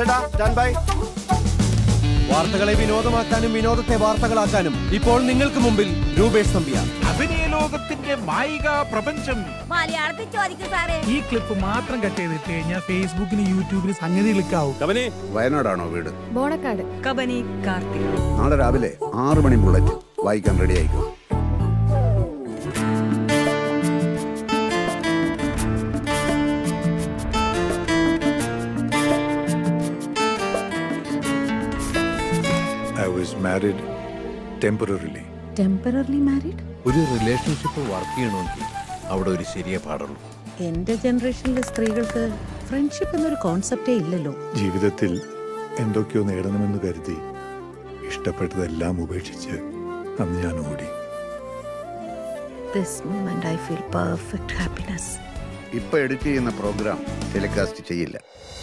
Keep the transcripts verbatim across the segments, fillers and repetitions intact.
വാർത്തകളെ വിനോദമാക്കാനും വിനോദത്തെ വാർത്തകളാക്കാനും ഇപ്പോൾ നിങ്ങൾക്ക് മുമ്പിൽ രൂപേഷ് തമ്പിയാർ. അഭിനയ ലോകത്തിന്റെ മായിക പ്രപഞ്ചം മലയാളത്തിൽ ചോദിക്കും സാറേ. ഈ ക്ലിപ്പ് മാത്രം കട്ട് ചെയ്തിട്ട് കഴിഞ്ഞാൽ ഫേസ്ബുക്കിന് യൂട്യൂബിൽ സംഗതി ക്ലിക്കാവും. വയനാടാണോ വീട്? ബോണക്കാട്. കബനി കാർത്തിക്. നാളെ രാവിലെ ആറ് മണി ബുള്ളറ്റ് വായിക്കാൻ റെഡി ആയിക്കോ. I was married temporarily. Temporarily married? ഒരു റിലേഷൻഷിപ്പ് വർക്ക് ചെയ്യണമെങ്കിൽ അവിടെ ഒരു ശരിയെ പാടുള്ളൂ. എന്റെ ജനറേഷനിലെ സ്ത്രീകൾക്ക് ഫ്രണ്ട്ഷിപ്പ് എന്നൊരു കോൺസെപ്റ്റേ ഇല്ലല്ലോ. ജീവിതത്തിൽ എന്തൊക്കെയോ നേടണമെന്ന് കരുതി ഇഷ്ടപ്പെട്ടതെല്ലാം ഉപേക്ഷിച്ച് അന്ന് ഞാൻ ഓടി. This moment I feel perfect happiness. ഇപ്പൊ എഡിറ്റ് ചെയ്യുന്ന പ്രോഗ്രാം ടെലികാസ്റ്റ് ചെയ്യില്ല.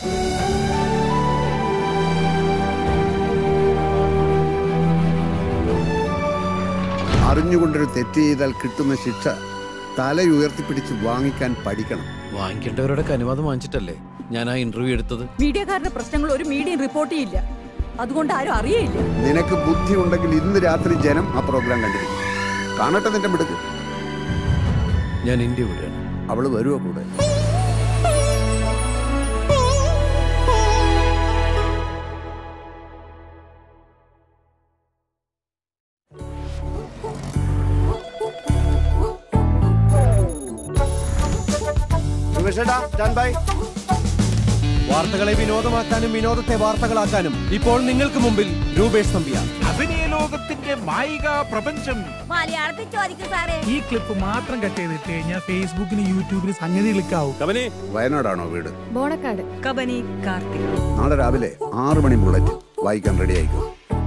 അറിഞ്ഞുകൊണ്ടൊരു തെറ്റ് ചെയ്താൽ കിട്ടുന്ന ശിക്ഷ തലയുയർത്തിപ്പിടിച്ച് വാങ്ങിക്കാൻ പഠിക്കണം. വാങ്ങിക്കേണ്ടവരുടെ അനുവാദം വാങ്ങിച്ചിട്ടല്ലേ ഞാൻ ആ ഇന്റർവ്യൂ എടുത്തത്. മീഡിയക്കാരുടെ പ്രശ്നങ്ങൾ ഒരു മീഡിയയും റിപ്പോർട്ട് ചെയ്യില്ല, അതുകൊണ്ട് ആരും അറിയില്ല. നിനക്ക് ബുദ്ധി ഉണ്ടെങ്കിൽ ഇന്ന് രാത്രി ജനം ആ പ്രോഗ്രാം കണ്ടിരിക്കും. കാണട്ടെ നിന്റെ മിടുക്ക്. ഞാൻ ഇന്ത്യ വിടുകയാണ്. അവള് വരുവോ കൂടെ? വാർത്തകളെ വിനോദമാക്കാനും വിനോദത്തെ വാർത്തകളാക്കാനും ഇപ്പോൾ നിങ്ങൾക്ക് മുമ്പിൽ രൂപേഷ് തമ്പിയാർ. അഭിനയ ലോകത്തിന്റെ മായിക പ്രപഞ്ചം മലയാളത്തിൽ ചോദിക്കും സാറേ. ഈ ക്ലിപ്പ് മാത്രം കട്ട് ചെയ്തിട്ട് കഴിഞ്ഞാൽ ഫേസ്ബുക്കിന് യൂട്യൂബിൽ സംഗതി ക്ലിക്കാവും. വയനാടാണോ വീട്? ബോണക്കാട്. കബനി കാർത്തിക്. നാളെ രാവിലെ ആറ് മണി ബുള്ളറ്റ് വായിക്കാൻ റെഡി ആയിക്കോ.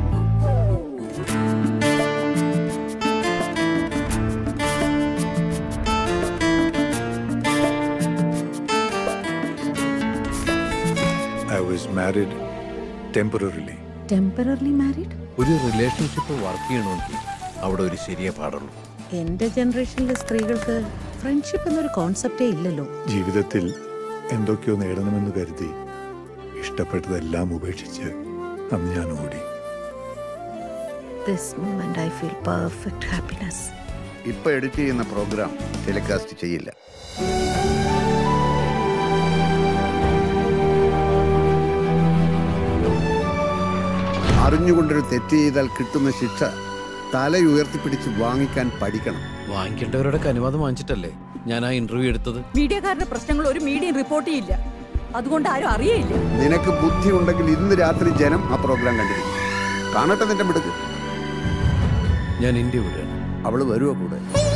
I was married temporarily. Temporarily married? ഒരു റിലേഷൻഷിപ്പ് വർക്ക് ചെയ്യണമെങ്കിൽ അവിടെ ഒരു ശരിയെ പാടുള്ളൂ. എന്റെ ജനറേഷനിലെ സ്ത്രീകൾക്ക് ഫ്രണ്ട്ഷിപ്പ് എന്നൊരു കോൺസെപ്റ്റേ ഇല്ലല്ലോ. ജീവിതത്തിൽ എന്തൊക്കെയോ നേടണമെന്ന് കരുതി ഇഷ്ടപ്പെട്ടതെല്ലാം ഉപേക്ഷിച്ച് അന്ന് ഞാൻ ഓടി. This moment I feel perfect happiness. ഇപ്പൊ എഡിറ്റ് ചെയ്യുന്ന പ്രോഗ്രാം ടെലികാസ്റ്റ് ചെയ്യില്ല. അറിഞ്ഞുകൊണ്ടൊരു തെറ്റ് ചെയ്താൽ കിട്ടുന്ന ശിക്ഷ തലയുയർത്തിപ്പിടിച്ച് വാങ്ങിക്കാൻ പഠിക്കണം. വാങ്ങിക്കേണ്ടവരുടെ അനുവാദം വാങ്ങിച്ചിട്ടല്ലേ ഞാൻ ആ ഇന്റർവ്യൂ എടുത്തത്. മീഡിയക്കാരുടെ പ്രശ്നങ്ങൾ ഒരു മീഡിയയും റിപ്പോർട്ട് ചെയ്യില്ല, അതുകൊണ്ട് ആരും അറിയില്ല. നിനക്ക് ബുദ്ധി ഉണ്ടെങ്കിൽ ഇന്ന് രാത്രി ജനം ആ പ്രോഗ്രാം കണ്ടിരിക്കും. കാണട്ടെ നിന്റെ മിടുക്ക്. ഞാൻ ഇന്ത്യ വിടുകയാണ്. അവള് വരുവോ കൂടെ?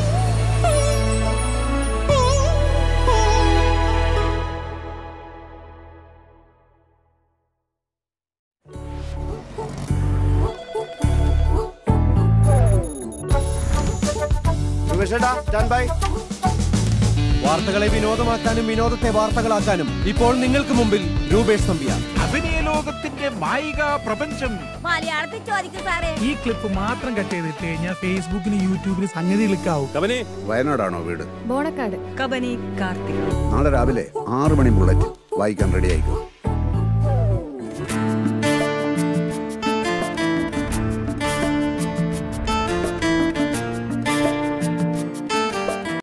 വാർത്തകളെ വിനോദമാക്കാനും വിനോദത്തെ വാർത്തകളാക്കാനും ഇപ്പോൾ നിങ്ങൾക്ക് മുമ്പിൽ രൂപേഷ് തമ്പിയാർ. അഭിനയ ലോകത്തിന്റെ മായിക പ്രപഞ്ചം മലയാളത്തിൽ ചോദിക്കും സാറേ. ഈ ക്ലിപ്പ് മാത്രം കട്ട് ചെയ്തിട്ട് കഴിഞ്ഞാൽ ഫേസ്ബുക്കിന് യൂട്യൂബിൽ സംഗതി ക്ലിക്കാവും. വയനാടാണോ വീട്? ബോണക്കാട്. കബനി കാർത്തിക്. നാളെ രാവിലെ ആറ് മണി ബുള്ളറ്റ് വായിക്കാൻ റെഡി ആയിക്കോ.